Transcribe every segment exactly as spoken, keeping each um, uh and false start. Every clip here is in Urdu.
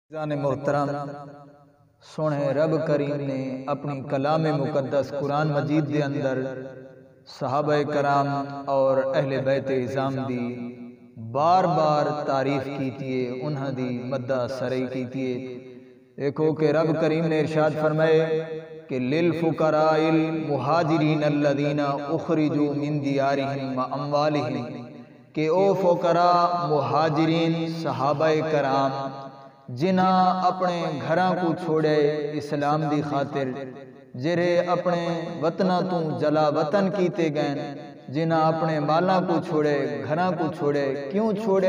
جان محترم سونے رب کریم نے اپنی کلام مقدس قرآن مجید دے اندر صحابہ کرام اور اہل بیت عظام دی بار بار تعریف کیتی ہے، انہاں دی مدہ سرائی کیتی ہے۔ دیکھو کہ رب کریم نے ارشاد فرمائے کہ للفقراء المہاجرین الذین اخرجوا من دیارہم و اموالہم، کہ او فقراء مہاجرین صحابہ کرام جنہاں اپنے گھراں کو چھوڑے اسلام دی خاطر، جرے اپنے وطنہ تو جلا وطن کیتے گئے، جنہاں اپنے مالاں کو چھوڑے گھراں کو چھوڑے، کیوں چھوڑے؟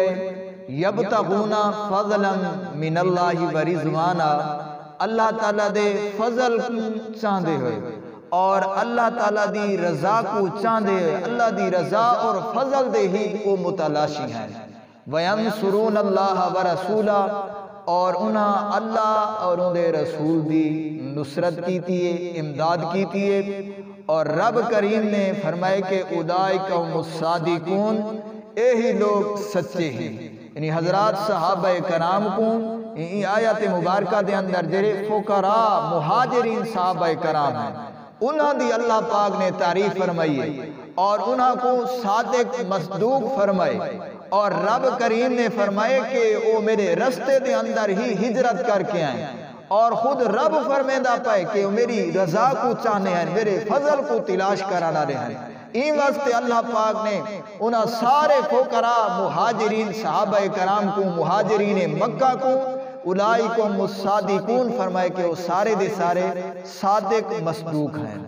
یبتغون فضلا من اللہ و رضوانا، اللہ تعالیٰ دے فضل کو چاندے ہوئے اور اللہ تعالیٰ دی رضا کو چاندے ہوئے، اللہ دی رضا اور فضل دے ہی وہ متلاشی ہیں۔ وَيَنْصُرُونَ اللَّهَ وَرَسُولَهُ، اور انہاں اللہ اور ان دے رسول دی نصرت کیتی ہے، امداد کیتی ہے۔ اور رب کریم نے فرمائے کہ اولئک هم الصادقون، اے ہی لوگ سچے ہیں۔ یعنی حضرات صحابہ کرام کو ان آیات مبارکہ دے اندر جرے فقراء مہاجرین صحابہ کرام ہیں، انہاں دی اللہ پاک نے تعریف فرمائی ہے اور انہاں کو صادق مصدوق فرمائے، اور رب کریم نے فرمائے کہ وہ میرے رستے دے اندر ہی ہجرت کر کے آئیں، اور خود رب فرمیدہ پائے کہ وہ میری رضا کو چاہنے ہیں، میرے فضل کو تلاش کرانا رہے ہیں۔ این واسطے اللہ پاک نے انہاں سارے فقراء مہاجرین صحابہ کرام کو، مہاجرین مکہ کو اولئکم الصادقون فرمائے کہ وہ سارے دے سارے صادق مصدوق ہیں۔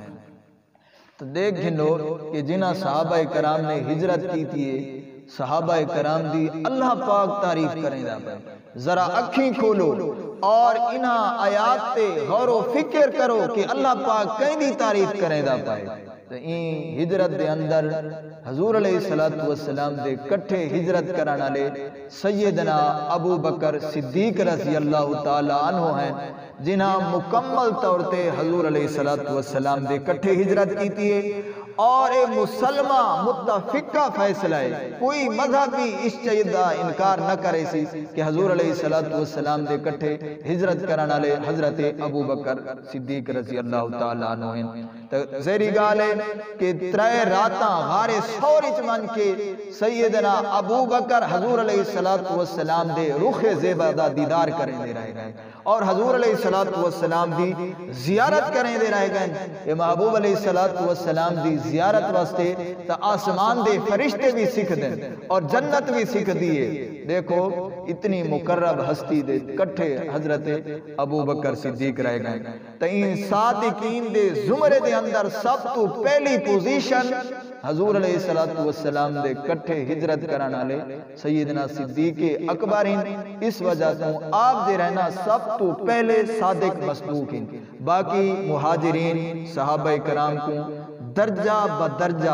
تو دیکھ گھنو کہ جنہ صحابہ کرام نے ہجرت کی تھی، صحابہ کرام دی اللہ پاک تعریف کریں دا پائے، ذرا اکھیں کھولو اور انہاں آیات تے غور و فکر کرو کہ اللہ پاک کہیں دی تعریف کریں دا پائے۔ تو این ہجرت دے اندر حضور علیہ السلام دے کٹھے ہجرت کرانا لے سیدنا ابو بکر صدیق رضی اللہ تعالی عنہ ہیں، جنہاں مکمل طور تے حضور علیہ السلام دے کٹھے ہجرت کیتی ہے، اور اے مسلمہ متفقہ فیصلہ ہے، کوئی مذہبی اس چیز دا انکار نہ کرے سی کہ حضور علیہ السلام دے کٹھے ہجرت کرانا لے حضرت ابو بکر صدیق رضی اللہ تعالی عنہ ہیں۔ زیری گال ہے کہ ترے راتاں غار ثور وچ من کے سیدنا ابو بکر حضور علیہ السلام دے رخ زیبا دا دیدار کریں دے رہے گئے، اور حضور علیہ السلام دی زیارت کریں دے رہے گئے۔ یہ محبوب علیہ السلام دی زیارت واسطے تا آسمان دے فرشتے بھی سکھ دیں اور جنت بھی سکھ دیئے۔ دیکھو اتنی مقرب ہستی دے کٹھے حضرت ابو بکر صدیق رہ گئے۔ تا ان صادقین دے زمرے دے اندر سب تو پہلی پوزیشن حضور علیہ السلام دے کٹھے ہجرت کرانا لے سیدنا صدیق اکبرین، اس وجہ سے آپ دے رہنا سب تو پہلے صادق مصدوق ہیں۔ باقی مہاجرین صحابہ کرام کو درجہ بدرجہ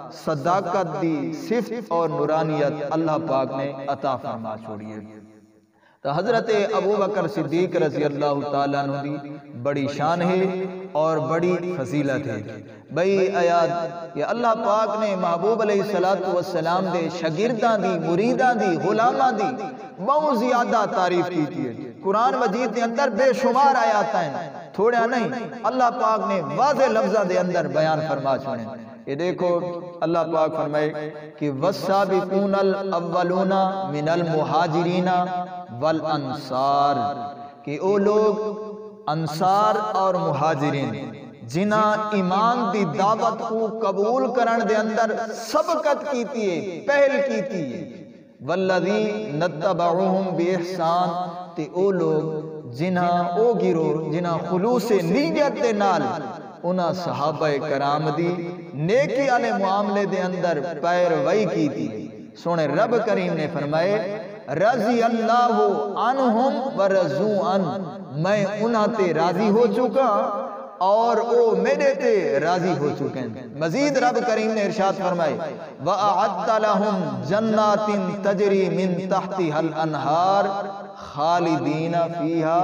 صداقت دی صفت اور نورانیت اللہ پاک نے عطا فرما چھوڑی ہے۔ تو حضرت ابو بکر صدیق رضی اللہ تعالیٰ عنہ دی بڑی شان ہے اور بڑی فضیلت ہے۔ بھئی آیات یہ اللہ پاک نے محبوب علیہ السلام دے شاگرداں دی، مریداں دی، غلاماں دی بہت زیادہ تعریف کی تھی۔ قرآن مجید کے اندر بے شمار آیات ہیں، تھوڑا نہیں، اللہ پاک نے واضح لفظہ دے اندر بیان فرما چھوڑے۔ یہ دیکھو اللہ پاک فرمائے کہ والسابقون الاولون من المہاجرین والانصار، کہ او لوگ انصار اور مہاجرین جنہاں ایمان دی دعوت کو قبول کرن دے اندر سبقت کیتی ہے، پہل کیتی ہے۔ والذین نتبعوہم باحسان، تے او لوگ جنہاں او گروہ جنہاں خلوص نیت دے نال انہاں صحابہ کرام دی نیکی والے معاملے دے اندر پیروی کی تھی۔ سونے رب کریم نے فرمائے رضی اللہ عنہم ورضوا عنہ، میں انہاں تے راضی ہو چکا اور او میرے تے راضی ہو چکے ہیں۔ مزید رب کریم نے ارشاد فرمائے وَأَعَدَّ لَهُمْ جَنَّاتٍ تَجْرِي مِن تَحْتِهَا الْأَنْهَارُ خالدین فیہا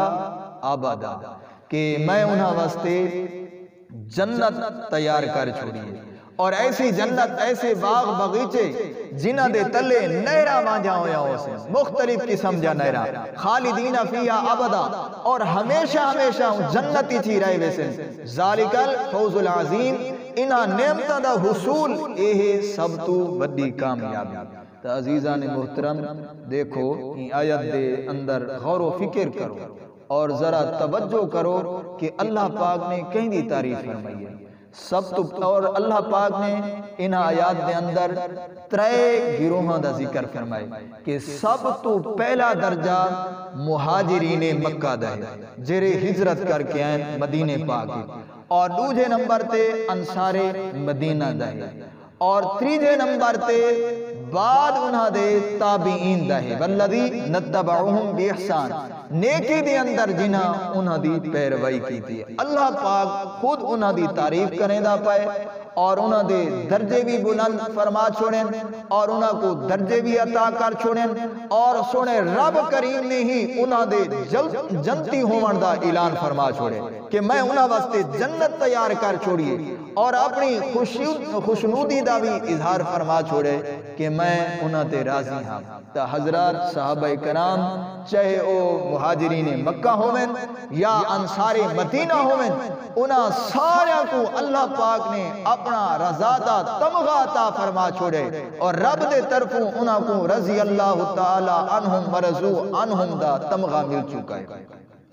ابدا، کہ میں انہاں واسطے جنت تیار کر چھوڑی ہے اور ایسی جنت ایسے باغ بغیچے جنہ دے تلے نہرہ مانجا ہویا ہو سے مختلف قسم جا نہرہ خالدین فیہا ابدا اور ہمیشہ ہمیشہ جنتی تھی رہے ویسے ذالک الفوز العظیم انہا نعمتہ دا حصول اے سب تو بڑی کامیابی. تو عزیزان محترم دیکھو این آیت دے اندر غور و فکر کرو اور ذرا توجہ کرو کہ اللہ پاک نے کہیں دی تعریف فرمائی ہے. سب تو اور اللہ پاک نے ان آیات دے اندر ترے گروہاں دا ذکر فرمائے کہ سب تو پہلا درجہ مہاجرین مکہ دا ہے جرے ہجرت کر کے آئیں مدینے پاک اور دوجہ نمبر تے انصار مدینہ دا ہے اور تریجے نمبر تے بعد انہاں دے تابعین دا ہے والذی نتبعوہم بی احسان نیکی دے اندر جنہ انہاں دی پیروائی کی تھی. اللہ پاک خود انہاں دی تعریف کریں دا پائے اور انہاں دے درجے بھی بلند فرما چھوڑیں اور انہاں کو درجے بھی عطا کر چھوڑیں اور سونے رب کریم نے ہی انہاں دے جنتی ہومن دا اعلان فرما چھوڑے کہ میں انہاں واسطے جنت تیار کر چھوڑیے اور اپنی خوشنودی دا بھی اظہار فرما چھوڑے کہ میں انہاں تے راضی ہاں. تا حضرات صحابہ کرام چاہے او مہاجرین مکہ ہومن یا انصار مدینہ ہومن انہاں سارے کو اللہ پاک نے اپنا رضا دا تمغہ عطا فرما چھوڑے اور رب دے طرفوں انہاں کو رضی اللہ تعالی عنہم ورضو عنہم دا تمغہ مل چکا ہے.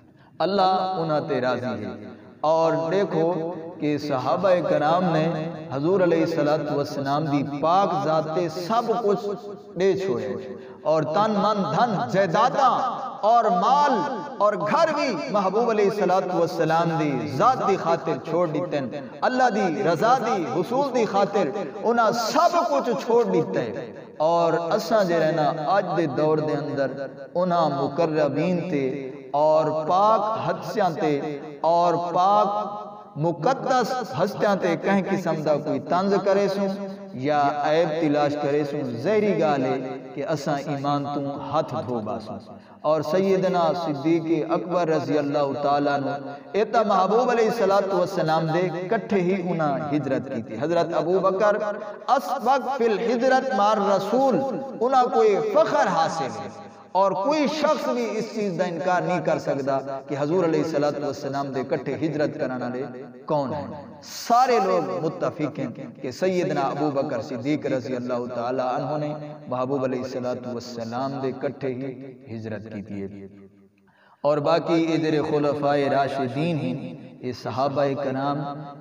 اللہ انہاں تے راضی ہے. اور دیکھو کہ صحابہ کرام نے حضور علیہ السلام دی پاک ذات سب کچھ دے چھوڑے اور تن من دھن جائیداداں اور مال اور گھر بھی محبوب علیہ السلام دی ذات دی خاطر چھوڑ دیتے ہیں. اللہ دی رضا دی حصول دی خاطر انہاں سب کچھ چھوڑ دیتے ہیں. اور اساں جے رہنا آج دے دور دے اندر انہاں مقربین تے اور پاک حدثیاں تے اور پاک مقدس ہستیاں تے کہیں قسم دا کوئی طنز کرے سوں یا عیب تلاش کرے سوں زہری گالے کہ اساں ایمان تو ہاتھ دھو باسوں. اور سیدنا صدیق اکبر رضی اللہ تعالیٰ نے ایتا محبوب علیہ السلام دے کٹھے ہی انہاں ہجرت کی تھی. حضرت ابو بکر اسبق فی الحجرت مار رسول انہاں کوئی فخر حاصل ہے اور کوئی شخص بھی اس چیز دا انکار نہیں کر سکتا کہ حضور علیہ السلام دے کٹھے ہجرت کرانا لے کون ہیں. سارے لوگ متفق ہیں کہ سیدنا ابو بکر صدیق رضی اللہ تعالی عنہ نے محبوب علیہ السلام دے کٹھے ہی ہجرت کی تھی. اور باقی ادھر خلفائے راشدین ہیں یہ صحابہ کرام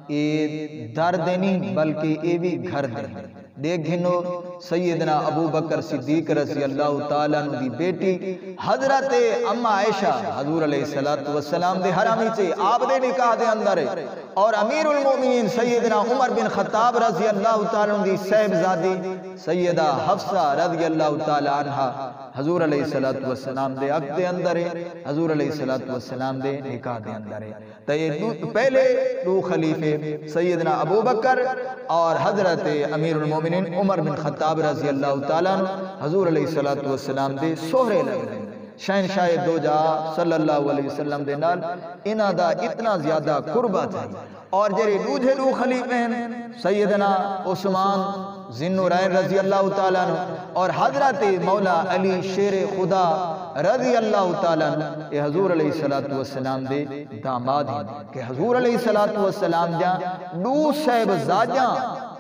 یہ درد نہیں بلکہ یہ بھی گھر دیں. دیکھنو سیدنا ابو بکر صدیق رضی اللہ تعالیٰ عنہ دی بیٹی حضرت اما عائشہ حضور علیہ السلام دے حرامی سے آپ دے نکاح دے اندر ہے اور امیر المومنین سیدنا عمر بن خطاب رضی اللہ تعالیٰ عنہ دی صاحبزادی سیدہ حفصہ رضی اللہ تعالیٰ عنہ حضور علیہ السلام دے عقد دے اندر ہے حضور علیہ السلام دے نکاح دے اندر ہے. تو یہ پہلے دو خلیفے سیدنا ابو بکر اور حضرت امیر المومنین عمر بن خطاب رضی اللہ تعالیٰ عنہ حضور علیہ السلام دے سہرے لگے شہنشاہ دو جہاں صلی اللہ علیہ وسلم دے نال انہاں دا اتنا زیادہ قربہ تھا. اور جرے دوجھے دو خلیفے ہیں سیدنا عثمان ذوالنورین رضی اللہ تعالیٰ عنہ اور حضرت مولا علی شیر خدا رضی اللہ تعالیٰ عنہ یہ حضور علیہ السلام دے داماد ہیں کہ حضور علیہ السلام جہاں دو صاحبزادیاں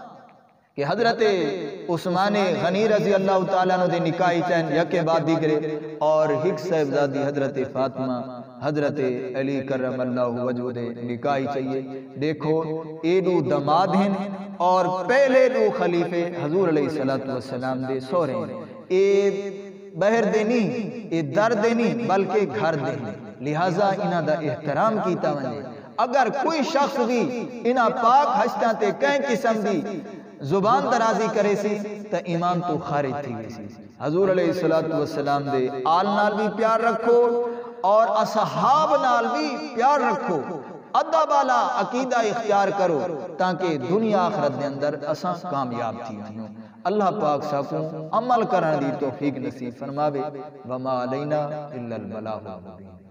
کہ حضرت عثمان غنی رضی اللہ تعالیٰ عنہ دے نکاحی چین یکے بعد دیگرے اور ہک صاحبزادی حضرت فاطمہ حضرت علی کرم اللہ وجہ دے نکاحی چاہیے. دیکھو اے دو دماد ہیں اور پہلے دو خلیفے حضور علیہ السلام دے سورے ہیں. اے بہر دے نہیں اے در دے نہیں بلکہ گھر دے نہیں لہٰذا انہاں دا احترام کیتا ونجے. اگر کوئی شخص بھی انہاں پاک ہستیاں تے کہیں قسم دی زبان درازی کرے سی تا ایمان تو خارج تھی گئی سی. حضور علیہ السلام دے آل نال بھی پیار رکھو اور اصحاب نال بھی پیار رکھو. ادب والا عقیدہ اختیار کرو تاکہ دنیا آخرت دے اندر اساں کامیاب تھی ونجو. اللہ پاک ساکوں عمل کرن دی توفیق نصیب فرماوے. وما علینا الا البلاغ المبین.